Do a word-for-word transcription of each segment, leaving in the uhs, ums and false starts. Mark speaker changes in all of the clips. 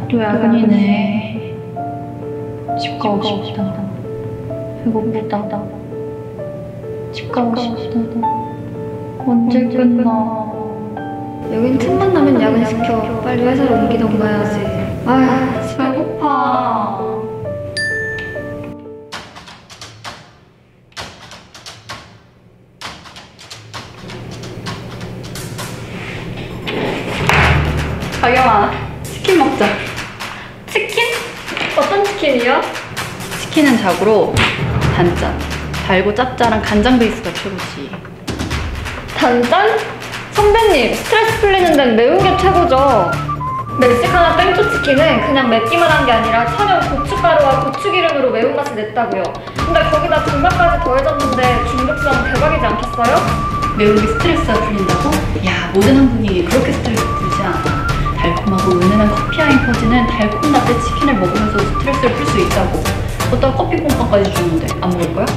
Speaker 1: 또 야근이네. 집 가고 싶다. 배고프다. 집 가고 싶다. 언제 끝나?
Speaker 2: 여긴 틈만 나면 야근시켜. 빨리 회사로 옮기던가 해야지. 아휴,
Speaker 1: 배고파.
Speaker 3: 자경아, 치킨 먹자.
Speaker 2: 치킨? 어떤 치킨이요?
Speaker 3: 치킨은 자고로 단짠. 달고 짭짤한 간장 베이스가 최고지.
Speaker 2: 단짠? 선배님, 스트레스 풀리는 데는 매운 게 최고죠. 멕시카나 땡초치킨은 그냥 맵기만 한 게 아니라 천연 고춧가루와 고추기름으로 매운맛을 냈다고요. 근데 거기다 불맛까지 더해졌는데 중독성 대박이지 않겠어요?
Speaker 3: 매운 게 스트레스가 풀린다고? 야, 모든 한국인이 그렇게 스트레스 풀지 않아. 달콤하고 은은한 커피 향이 퍼지는 달콤 라떼 치킨을 먹으면서 스트레스를 풀 수 있다고. 어디다 커피 pom빵까지 주는데 안 먹을 거야?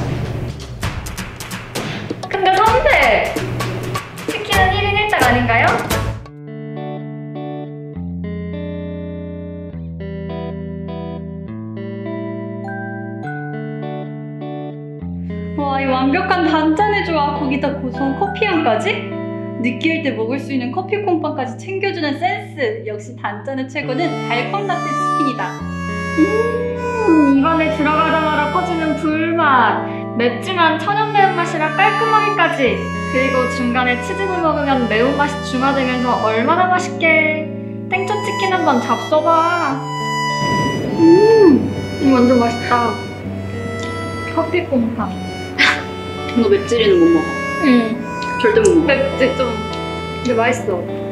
Speaker 2: 근데 선배! 치킨은 일 인 일 닭 아닌가요?
Speaker 3: 와, 이 완벽한 단짠의 조합, 거기다 고소한 커피 향까지? 느끼할 때 먹을 수 있는 커피 콩빵까지 챙겨주는 센스! 역시 단짠의 최고는 달콤 라떼 치킨이다.
Speaker 2: 음, 입안에 들어가자마자 퍼지는 불맛. 맵지만 천연 매운맛이라 깔끔하기까지. 그리고 중간에 치즈를 먹으면 매운맛이 중화되면서 얼마나 맛있게. 땡초치킨 한번 잡숴봐. 음, 완전 맛있다. 커피 콩빵.
Speaker 3: 너 맵찔이는 못 먹어.
Speaker 2: 응.
Speaker 3: 절대 못 먹어.
Speaker 2: 맵지 좀. 근데 맛있어.